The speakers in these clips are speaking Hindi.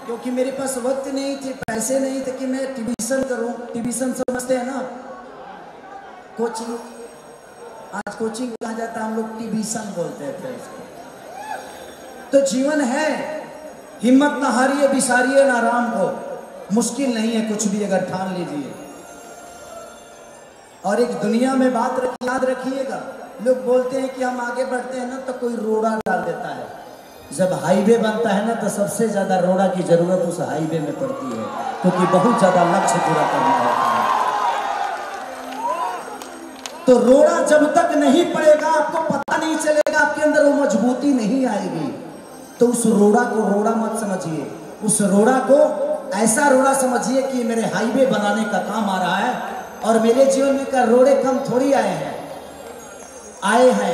क्योंकि मेरे पास वक्त नहीं थे, पैसे नहीं थे कि मैं ट्यूशन करूं। ट्यूशन समझते हैं ना, कोचिंग। आज कोचिंग कहा जाता है, हम लोग ट्यूशन बोलते थे उसको। तो जीवन है, हिम्मत ना हारिए, बिसारिए ना राम को। मुश्किल नहीं है कुछ भी अगर ठान लीजिए। और एक दुनिया में बात याद रखिएगा, लोग बोलते हैं कि हम आगे बढ़ते हैं ना तो कोई रोड़ा डाल देता है। जब हाईवे बनता है ना तो सबसे ज्यादा रोड़ा की जरूरत उस हाईवे में पड़ती है, क्योंकि बहुत ज्यादा लक्ष्य पूरा करना होता है। तो रोड़ा जब तक नहीं पड़ेगा, आपको पता नहीं चलेगा, आपके अंदर वो मजबूती नहीं आएगी। तो उस रोड़ा को रोड़ा मत समझिए, उस रोड़ा को ऐसा रोड़ा समझिए कि मेरे हाईवे बनाने का काम आ रहा है। और मेरे जीवन में का रोड़े कम थोड़ी आए हैं।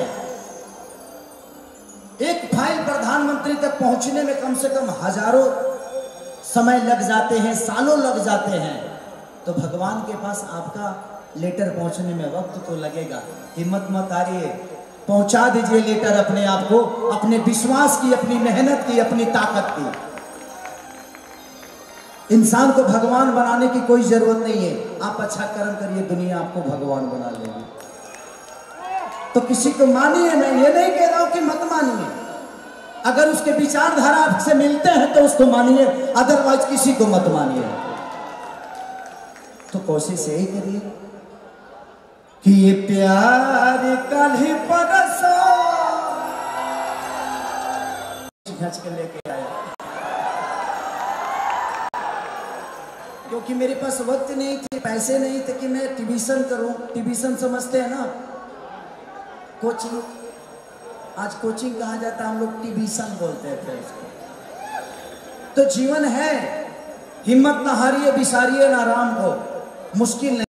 एक फाइल प्रधानमंत्री तक पहुंचने में कम से कम हजारों समय लग जाते हैं, सालों लग जाते हैं। तो भगवान के पास आपका लेटर पहुंचने में वक्त तो लगेगा। हिम्मत मत हारिए, पहुंचा दीजिए लेटर अपने आप को, अपने विश्वास की, अपनी मेहनत की, अपनी ताकत की। इंसान को भगवान बनाने की कोई जरूरत नहीं है। आप अच्छा कर्म करिए, दुनिया आपको भगवान बना लेगी। तो किसी को मानिए, मैं ये नहीं कह रहा हूं कि मत मानिए। अगर उसके विचारधारा आपसे मिलते हैं तो उसको मानिए, अदरवाइज किसी को मत मानिए। तो कोशिश यही करिए कि ये प्यार कल ही परसों खींच के लेके आया, क्योंकि मेरे पास वक्त नहीं थे, पैसे नहीं थे कि मैं ट्यूशन करूं। ट्यूशन समझते हैं ना, कोचिंग। आज कोचिंग कहा जाता है, हम लोग ट्यूशन बोलते थे उसको। तो जीवन है, हिम्मत ना हारिए, बिसारिए ना राम को। मुश्किल नहीं।